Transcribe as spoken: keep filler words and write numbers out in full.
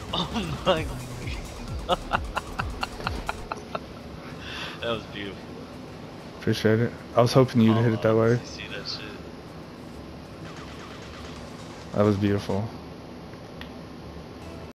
Oh my. That was beautiful. Appreciate it. I was hoping you'd Oh, hit it that uh, way. you see that shit? That was beautiful.